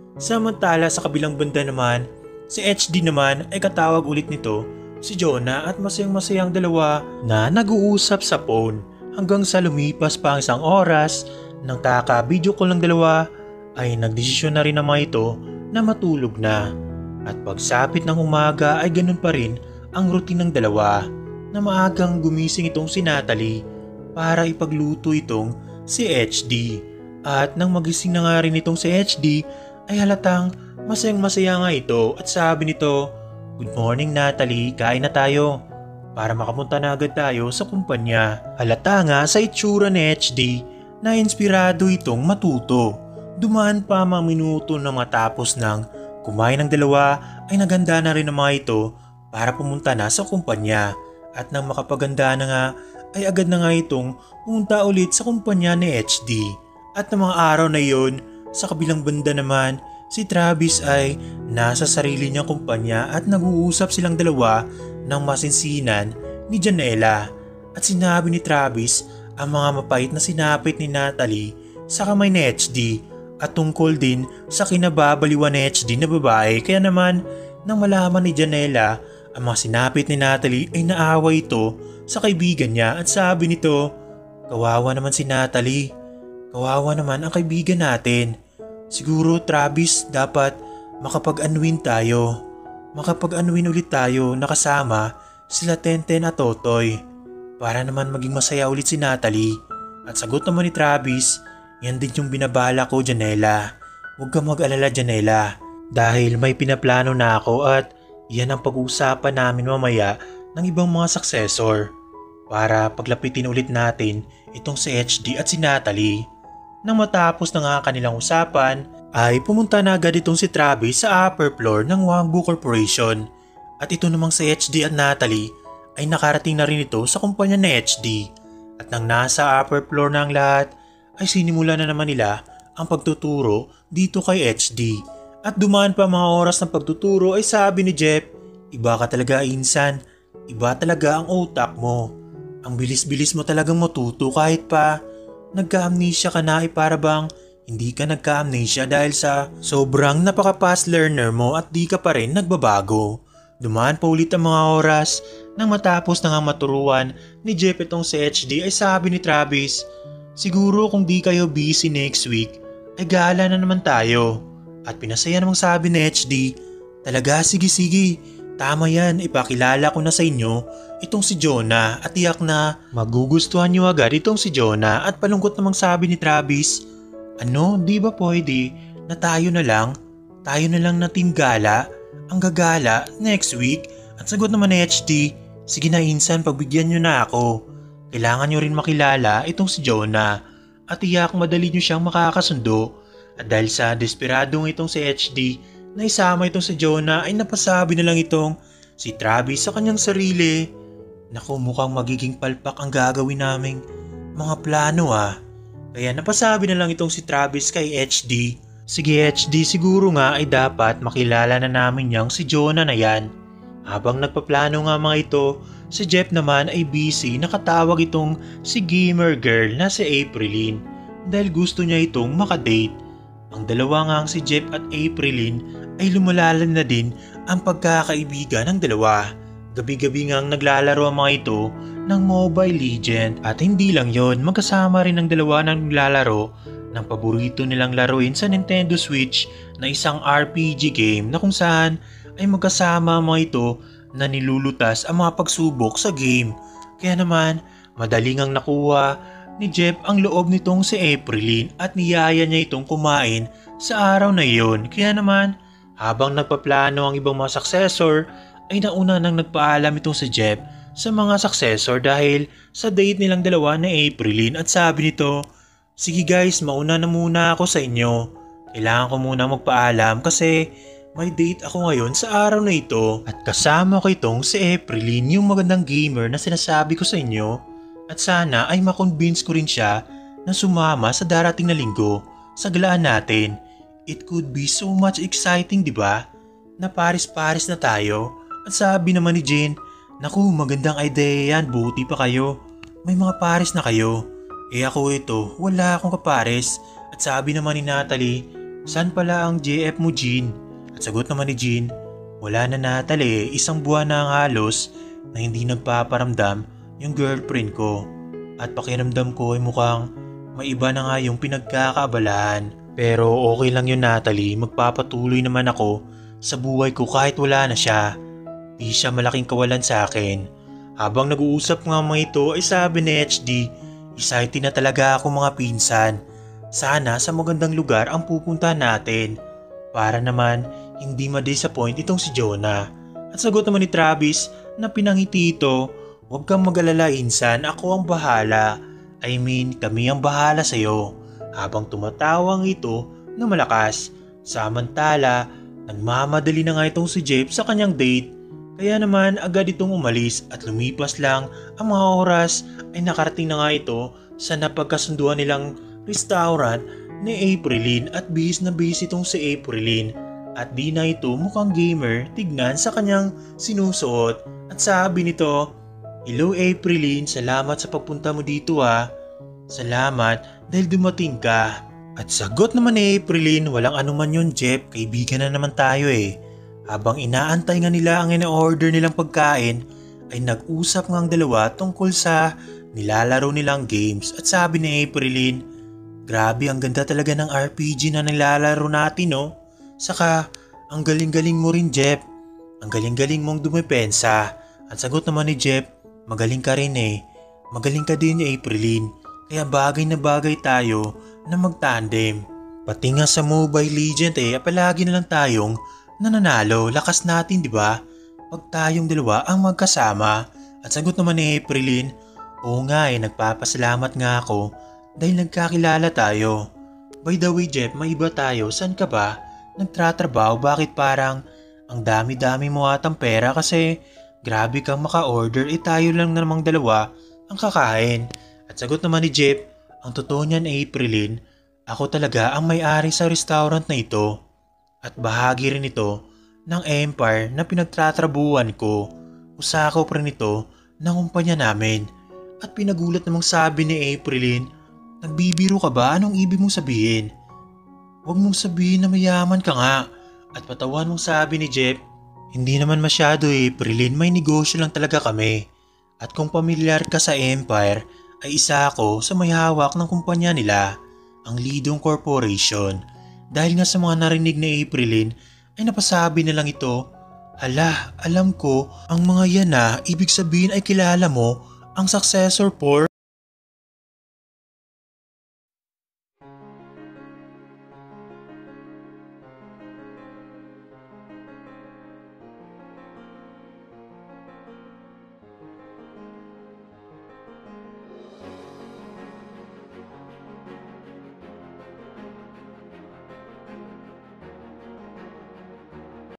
Samantala sa kabilang banda naman, si HD naman ay katawag ulit nito si Jonah at masayang-masayang dalawa na nag-uusap sa phone hanggang sa lumipas pa ang isang oras nang taka-video call ng dalawa ay nagdesisyon na rin naman ito na matulog na. At pagsapit ng umaga ay ganun pa rin ang routine ng dalawa na maagang gumising itong si Natalie para ipagluto itong si HD. At nang magising na nga rin itong si HD ay halatang masayang-masaya nga ito at sabi nito, "Good morning Natalie, kain na tayo para makapunta na agad tayo sa kumpanya." Halata nga sa itsura ni HD na inspirado itong matuto. Dumaan pa mga minuto na matapos ng kumain ng dalawa ay naganda na rin ang mga ito para pumunta na sa kumpanya. At nang makapaganda na nga ay agad na nga itong pumunta ulit sa kumpanya ni HD. At ng mga araw na iyon, sa kabilang banda naman, si Travis ay nasa sarili niyang kumpanya at nag-uusap silang dalawa ng masinsinan ni Janela. At sinabi ni Travis ang mga mapait na sinapit ni Natalie sa kamay ni HD at tungkol din sa kinababaliwan ni HD na babae. Kaya naman nang malaman ni Janela ang mga sinapit ni Natalie ay naaway ito sa kaibigan niya at sabi nito, "Kawawa naman si Natalie. Kawawa naman ang kaibigan natin. Siguro Travis dapat makapag-unwin tayo. Makapag-unwin ulit tayo nakasama sila Tenten at Totoy para naman maging masaya ulit si Natalie." At sagot naman ni Travis, "Yan din yung binabala ko, Janela. Huwag kang mag-alala, Janela. Dahil may pinaplano na ako at yan ang pag-uusapan namin mamaya ng ibang mga successor para paglapitin ulit natin itong si HD at si Natalie." Nang matapos na nga kanilang usapan, ay pumunta na agad itong si Travis sa upper floor ng Wangbu Corporation. At ito namang si HD at Natalie ay nakarating na rin ito sa kumpanya ni HD. At nang nasa upper floor na ang lahat, ay sinimula na naman nila ang pagtuturo dito kay HD. At dumaan pa mga oras ng pagtuturo ay sabi ni Jeff, "Iba ka talaga Insan, iba talaga ang utak mo. Ang bilis-bilis mo talagang matuto kahit pa nagka-amnesia ka na ay para bang hindi ka nagka-amnesia dahil sa sobrang napaka-fast learner mo at di ka pa rin nagbabago." Dumaan pa ulit ang mga oras nang matapos na nga maturuan ni Jeff itong si HD ay sabi ni Travis, "Siguro kung di kayo busy next week ay gala na naman tayo." At pinasaya namang sabi ni HD, "Talaga sige, tama yan, ipakilala ko na sa inyo itong si Jonah at tiyak na magugustuhan niyo agad itong si Jonah." At palungkot namang sabi ni Travis, "Ano, di ba pwede na tayo na lang na team gala, ang gagala next week?" At sagot naman ni HD, "Sige na Insan, pagbigyan niyo na ako. Kailangan niyo rin makilala itong si Jonah at tiyak madali niyo siyang makakasundo." At dahil sa desperadong itong si HD na isama itong si Jonah ay napasabi na lang itong si Travis sa kanyang sarili, "Naku, mukhang magiging palpak ang gagawin naming mga plano ah." Kaya napasabi na lang itong si Travis kay HD, "Sige HD, siguro nga ay dapat makilala na namin yang si Jonah na yan." Habang nagpaplano nga mga ito, si Jeff naman ay busy nakatawag itong si gamer girl na si Aprilyn dahil gusto niya itong makadate. Ang dalawa ngang si Jeff at Aprilyn ay lumalalan na din ang pagkakaibigan ng dalawa. Gabi-gabi ngang naglalaro ang mga ito ng Mobile Legend at hindi lang yon, magkasama rin ang dalawa na naglalaro ng paborito nilang laruin sa Nintendo Switch na isang RPG game na kung saan ay magkasama ang mga ito na nilulutas ang mga pagsubok sa game. Kaya naman madaling ang nakuha ni Jeff ang loob nitong si Aprilyn at niyaya niya itong kumain sa araw na iyon. Kaya naman habang nagpaplano ang ibang mga successor ay nauna nang nagpaalam itong si Jeff sa mga successor dahil sa date nilang dalawa ni Aprilyn at sabi nito, "Sige guys, mauna na muna ako sa inyo. Kailangan ko muna magpaalam kasi may date ako ngayon sa araw na ito." At kasama ko itong si Aprilyn, yung magandang gamer na sinasabi ko sa inyo. At sana ay makonvince ko rin siya na sumama sa darating na linggo sa galaan natin. It could be so much exciting, di ba? Na paris-paris na tayo. At sabi naman ni Jane, "Naku, magandang idea yan, buti pa kayo. May mga pares na kayo. Eh ako ito, wala akong kapares." At sabi naman ni Natalie, Saan pala ang JF mo, Jean? At sagot naman ni Jean, wala na Natalie, isang buwan na ang halos na hindi nagpaparamdam yung girlfriend ko. At pakiramdam ko ay mukhang may iba na nga yung pinagkakaabalahan. Pero okay lang yun Natalie, magpapatuloy naman ako sa buhay ko kahit wala na siya. Di siya malaking kawalan sa akin. Habang nag-uusap nga mga ito ay sabi ni HD, excited na talaga ako mga pinsan. Sana sa magandang lugar ang pupunta natin. Para naman hindi ma-disappoint itong si Jonah. At sagot naman ni Travis na pinangiti ito, huwag kang mag-alala insan, ako ang bahala. I mean kami ang bahala sa'yo. Habang tumatawang ito na malakas. Samantala, nagmamadali na nga itong si Jeff sa kanyang date. Kaya naman agad itong umalis at lumipas lang ang mga oras ay nakarating na nga ito sa napagkasunduan nilang restaurant ni Aprilyn at bihis na bihis itong si Aprilyn. At di na ito mukhang gamer tignan sa kanyang sinusuot at sabi nito, "Hello Aprilyn, salamat sa pagpunta mo dito ha. Salamat dahil dumating ka." At sagot naman ni Aprilyn, walang anuman yun Jeff, kaibigan na naman tayo eh. Habang inaantay nga nila ang ina-order nilang pagkain, ay nag-usap nga ang dalawa tungkol sa nilalaro nilang games. At sabi ni Aprilyn, grabe ang ganda talaga ng RPG na nilalaro natin no. Saka ang galing-galing mo rin Jeff, ang galing-galing mong dumepensa. At sagot naman ni Jeff, magaling ka rin eh, magaling ka din ni Aprilyn. Kaya bagay na bagay tayo na mag-tandem. Pati nga sa Mobile Legend palagi na lang tayong nananalo, lakas natin di ba? Pag tayong dalawa ang magkasama. At sagot naman ni Aprilyn, oo nga nagpapasalamat nga ako dahil nagkakilala tayo. By the way Jeff, may iba tayo, saan ka ba? Nagtratrabaho, bakit parang ang dami-dami mo atang pera kasi grabe kang maka-order tayo lang namang dalawa ang kakain. At sagot naman ni Jeff, ang totoo niyan Aprilyn, ako talaga ang may-ari sa restaurant na ito. At bahagi rin ito ng empire na pinagtatrabuhan ko. Usakop rin ito ng kumpanya namin. At pinagulat namang sabi ni Aprilyn, nagbibiro ka ba? Anong ibig mong sabihin? Huwag mong sabihin na mayaman ka nga. At patawan mong sabi ni Jeff, hindi naman masyado Aprilyn, may negosyo lang talaga kami. At kung pamilyar ka sa empire, ay isa ako sa may hawak ng kumpanya nila, ang Lidong Corporation. Dahil nga sa mga narinig ni Aprilyn ay napasabi na lang ito, hala, alam ko ang mga yan ibig sabihin ay kilala mo ang successor for